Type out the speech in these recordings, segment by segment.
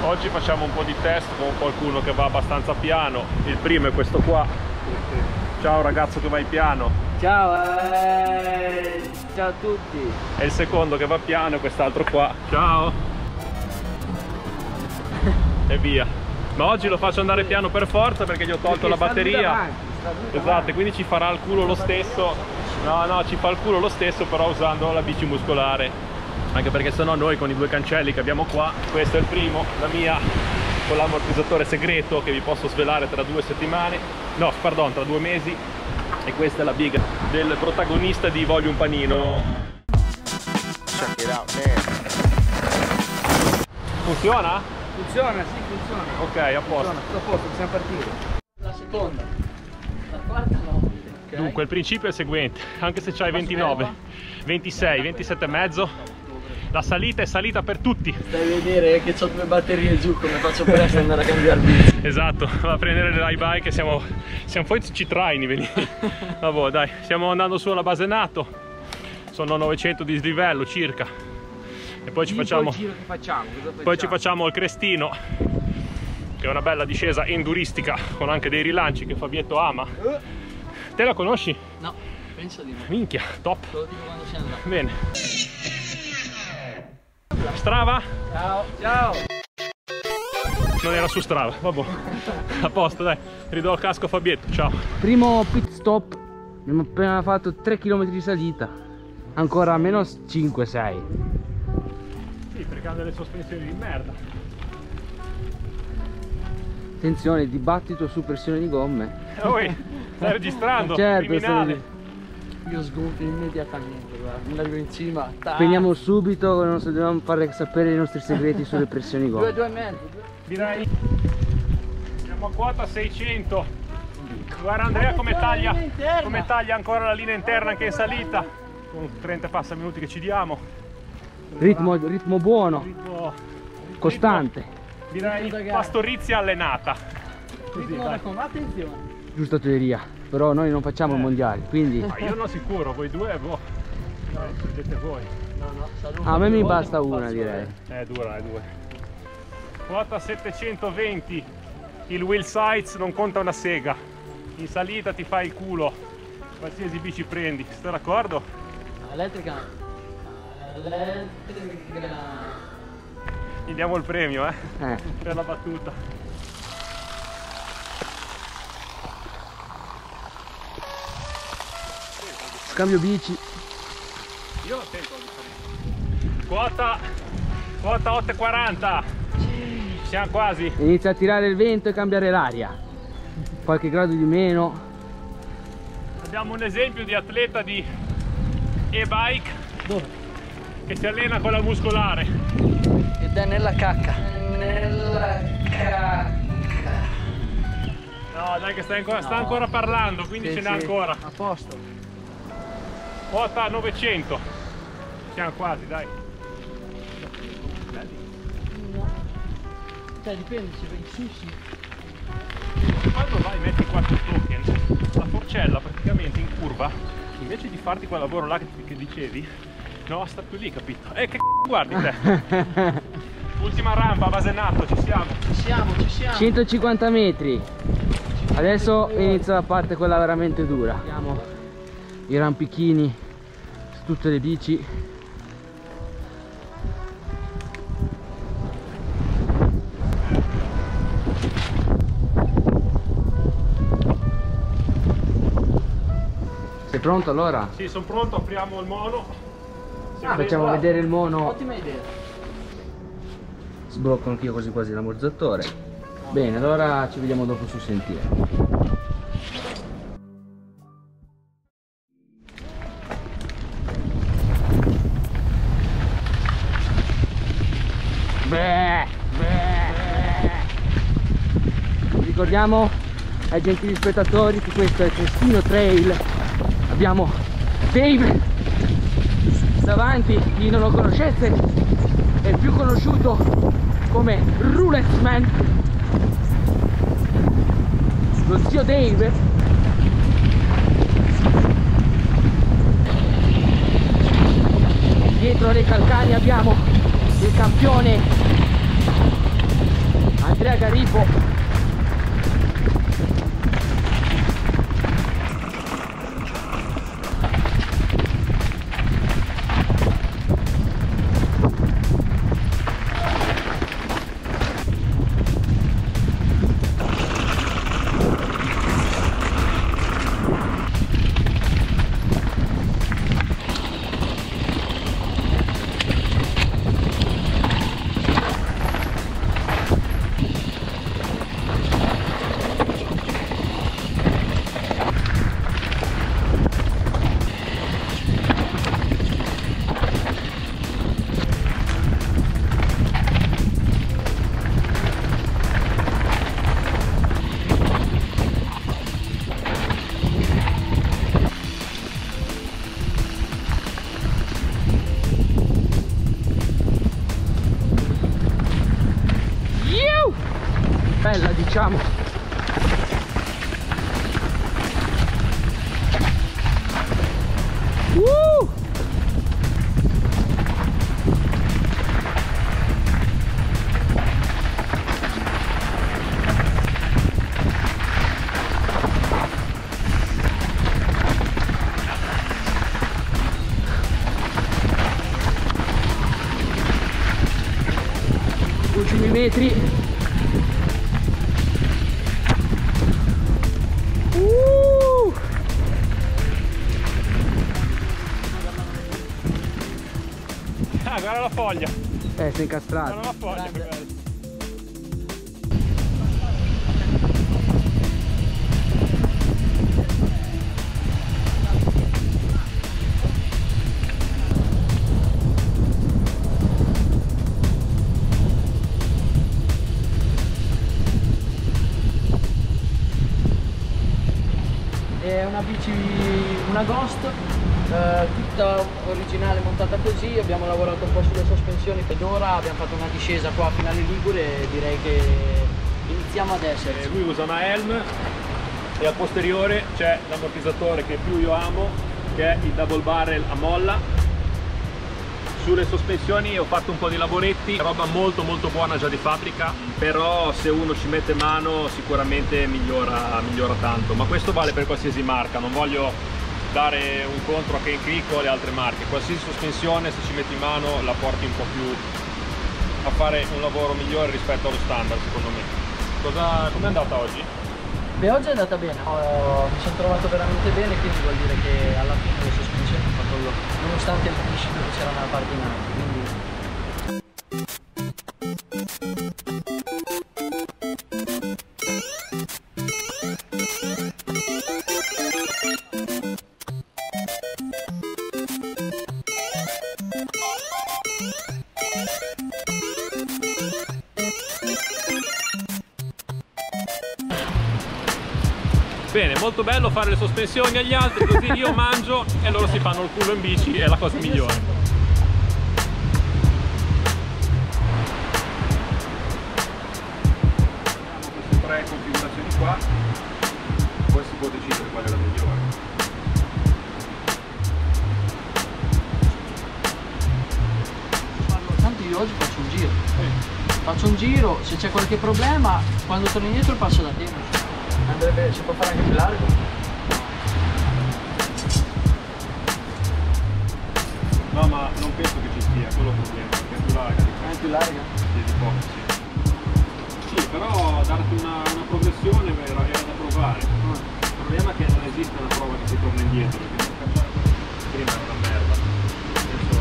Oggi facciamo un po' di test con qualcuno che va abbastanza piano. Il primo è questo qua. Ciao ragazzo che vai piano. Ciao, ciao a tutti. E il secondo che va piano è quest'altro qua. Ciao. E via. Ma oggi lo faccio andare piano per forza perché gli ho tolto la batteria. Esatto, quindi ci farà il culo lo stesso. No, ci fa il culo lo stesso, però usando la bici muscolare. Anche perché sennò noi con i due cancelli che abbiamo qua, questo è il primo, la mia con l'ammortizzatore segreto che vi posso svelare tra 2 settimane, no pardon, tra 2 mesi, e questa è la big del protagonista di Voglio un panino. Check it out, man. Funziona? Funziona, sì, funziona. Ok, a posto. Funziona, tutto a posto, possiamo partire. La seconda. La quarta no. Okay. Dunque il principio è il seguente, anche se c'hai 29, 26, 27 e mezzo, la salita è salita per tutti. Stai a vedere che ho 2 batterie giù, come faccio presto ad andare a cambiare bici. Esatto, va a prendere le ride bike, siamo poi ci traini, vedi. Vabbè, dai, stiamo andando su alla base NATO, sono 900 di dislivello circa. E poi ci facciamo, il giro che facciamo? Poi ci facciamo il Crestino, che è una bella discesa enduristica con anche dei rilanci che Fabietto ama. Te la conosci? No, penso di no. Minchia, top. Te lo dico quando si andrà. Bene. Strava? Ciao, ciao. Non era su Strava, vabbè. A posto, dai. Ridò il casco a Fabietto, ciao. Primo pit stop. Abbiamo appena fatto 3 km di salita. Ancora almeno 5-6. Sì, perché hanno delle sospensioni di merda. Attenzione, dibattito su pressione di gomme. Oi, stai registrando? Certo, criminale. Io sgonfio immediatamente, guarda, mi arrivo in cima. Spegniamo subito, non dobbiamo fare sapere i nostri segreti sulle pressioni gomme. 2,5. Direi. Siamo a quota 600. Guarda Andrea come taglia ancora la linea interna anche in salita. Con 30 passa minuti che ci diamo. Ritmo buono, Ritmo costante. Direi pastorizia allenata. Così, dai. Attenzione. Giusta teoria, però noi non facciamo il mondiale, quindi... Ma io non sicuro, voi due, boh. Vedete voi. A me mi basta una, direi. È dura, è dura. Quota 720. Il wheel size non conta una sega. In salita ti fai il culo. Qualsiasi bici prendi. Stai d'accordo? Elettrica. Gli diamo il premio, per la battuta. Scambio bici. Io lo sento la differenza. Quota 8,40. Siamo quasi. Inizia a tirare il vento e cambiare l'aria. Qualche grado di meno. Abbiamo un esempio di atleta di e-bike che si allena con la muscolare. Ed è nella cacca. Nella cacca. No, dai che sta ancora parlando, quindi Sì, ce n'è ancora. A posto. Quota 900. Siamo quasi, dai. Cioè dipende se vai su sì. Quando vai metti 4 token, la forcella praticamente in curva, invece di farti quel lavoro là che dicevi, no, sta più lì, capito? Che guardi te. Ultima rampa, base NATO, ci siamo. Ci siamo. 150 metri. Adesso inizia la parte quella veramente dura. Abbiamo i rampichini su tutte le bici. Sei pronto allora? Sì, sono pronto, apriamo il mono. Facciamo vedere il mono. Ottima idea. Sblocco anch'io così quasi l'ammortizzatore. Bene, allora ci vediamo dopo sul sentiero. Ricordiamo ai gentili spettatori che questo è il Crestino Trail. Abbiamo Dave davanti, chi non lo conoscesse è più conosciuto come Roulette Man, lo zio Dave. Dietro le calcagna abbiamo il campione Caripo. Bella, diciamo. Ultimi metri. Ah, guarda la foglia. Si è incastrato. Guarda la foglia, che bello. È una bici, una Ghost, tutta originale, montata così. Abbiamo lavorato un po' sulle sospensioni ed ora abbiamo fatto una discesa qua a Finale Ligure e direi che iniziamo ad essere. Lui usa una Helm e al posteriore c'è l'ammortizzatore che più io amo, che è il double barrel a molla. Sulle sospensioni ho fatto un po' di lavoretti, roba molto buona già di fabbrica, però se uno ci mette mano sicuramente migliora tanto, ma questo vale per qualsiasi marca, non voglio dare un contro a Cane Creek o alle altre marche. Qualsiasi sospensione, se ci metti in mano, la porti un po' più a fare un lavoro migliore rispetto allo standard, secondo me. Com'è andata oggi? Beh, oggi è andata bene, mi sono trovato veramente bene, quindi vuol dire che alla fine le sospensioni ho fatto nonostante il principio che c'era una parte in alto, quindi... Bene, molto bello fare le sospensioni agli altri, così io mangio e loro si fanno il culo in bici, è la cosa migliore. Queste tre configurazioni qua, poi si può decidere qual è la migliore. Tanto io oggi faccio un giro. Faccio un giro, se c'è qualche problema, quando torno indietro passo da te. Andrebbe, si può fare anche più largo? No, ma non penso che ci sia, quello è il problema, perché è più larga. È più larga? Sì, di poco, sì. Sì, però darti una progressione era da provare. Il problema è che non esiste una prova che si torna indietro, perché prima era una merda. Adesso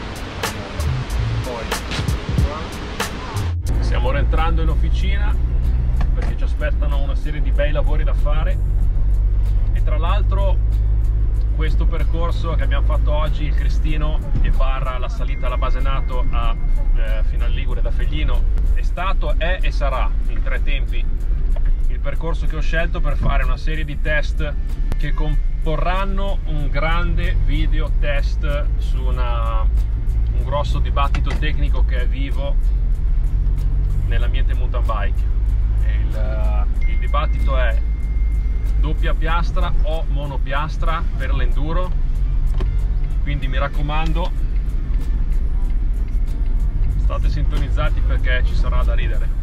poi stiamo rientrando in officina perché ci aspettano una serie di bei lavori da fare e tra l'altro questo percorso che abbiamo fatto oggi, il Crestino e barra la salita alla Basenato a Finale Ligure da Feglino, è stato, è e sarà in 3 tempi il percorso che ho scelto per fare una serie di test che comporranno un grande video test su un grosso dibattito tecnico che è vivo nell'ambiente mountain bike. Il dibattito è doppia piastra o monopiastra per l'enduro, quindi mi raccomando state sintonizzati perché ci sarà da ridere.